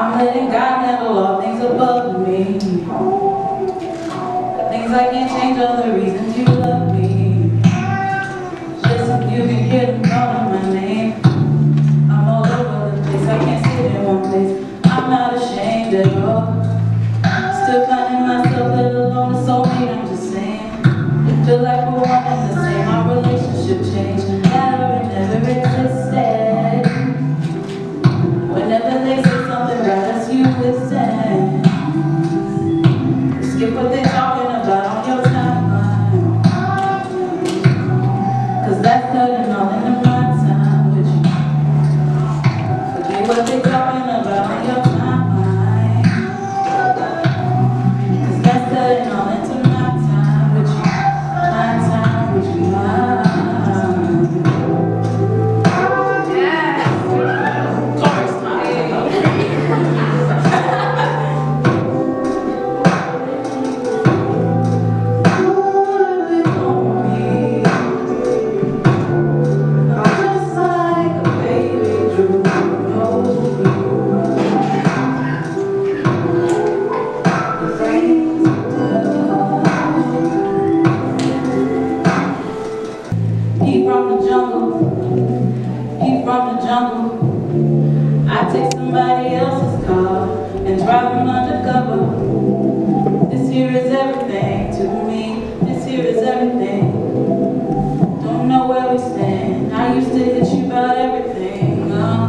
I'm letting God handle all things above me. Things I can't change, all the reasons you love me. Listen, you can hear them calling my name. I'm all over the place, I can't sit in one place. I'm not ashamed at all. Still finding myself, let alone a soulmate, I'm just saying. Feel like we're one and the same, our relationship changed. Never and never existed. Whenever they say something about us, you listen. Skip what they're talking about on your timeline. Cause that's cutting all into my time with you. Forget what they're talking about on your timeline. Cause that's cutting all into my time with you. My time with you, my I take somebody else's car and drive them undercover. This here is everything to me. This here is everything. Don't know where we stand. I used to hit you about everything. Are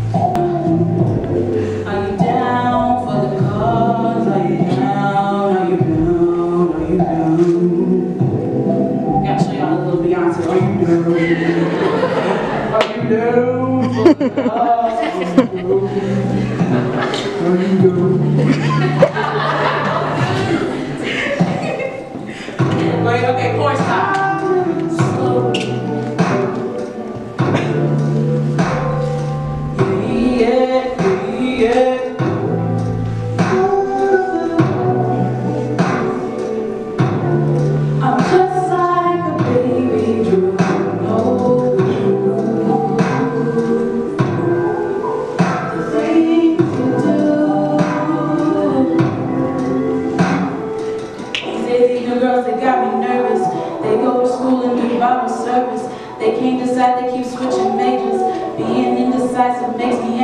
you down for the cause? Are you down? Are you down? Are you down? Gotta show y'all a little Beyonce. Are you down? Are you down? Wait, okay, chorus time. Slow. Yeah, yeah. I'm just like a baby Drew. They got me nervous. They go to school and do Bible service. They can't decide, they keep switching majors. Being indecisive makes me